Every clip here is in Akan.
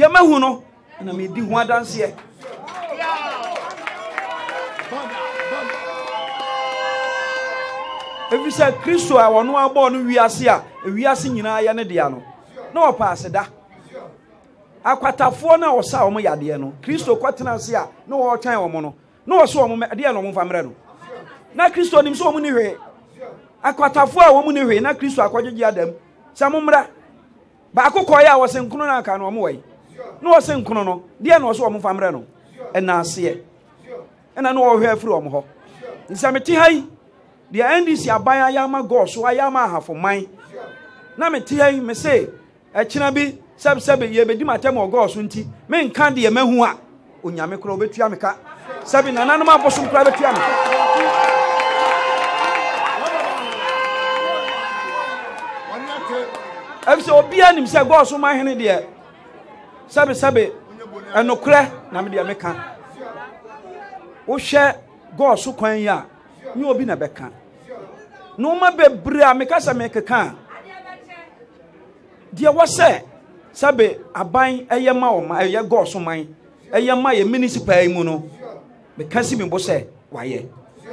dia mahu no na me di ho adanse Evisa Kristo a wono abo no wiase a wiase nyina ya ne dia no na opa da akwatafo na osa omo yade no Kristo kwatena ase a na wo twan omo no na wo so omo de no omo famre no na Kristo nim so omo ni hwe akwatafo a omo ni hwe na Kristo akwadwege adam samumra ba akokọ ya wo senkunu na aka no omo wai na wo senkunu no de na wo so omo famre no ena ase ena no wo hwe afiri omo ho nsameti hai the NDC abaya yama go so ayama hafo man na meti hai me say ekina bi sebe ye bedi matem go so nti me nka de mahu a onyame kro obetua meka sebe nananom Bosomprah betua meka Ebise obi anim se go so man hene de sebe enokre na me de meka wo hwe go so kwan ya ni obi na beka no ma bebre a meka sa mekeka dia wo se sabe aban eyema o ma eye go so man eyema ye municipal mu no meka si mbo se waye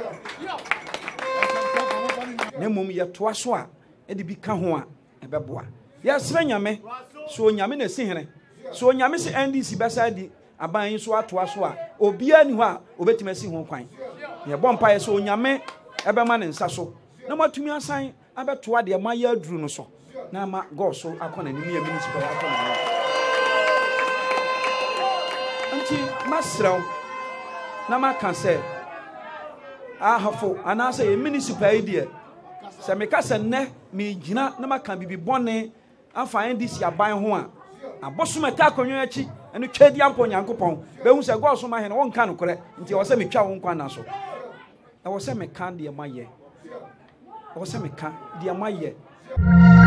na mum ye toa so a e de bi ka ho a ebeboa ye sra nyame so nyame na si hene so nyame se NDC besa di aban so atoa so a obi ani ho a obetima si ho kwan ye bompa ye so nyame ebema ne nsa so na matumi asan abetoa de ma ya aduru no so na ma go so akona ni ya municipal akona anti masraw na ma kan se ahafo anase ye municipal idea se me ka se ne me gina na ma kan bibi bone afa NDC aban ho a Bosomprah ta konyo achi eno twedi ampo nyankopon be hu se go so ma he no won kan kore nti wo se me twa won kwan na so e wo se me kan de ma ye wo se me kan de ma ye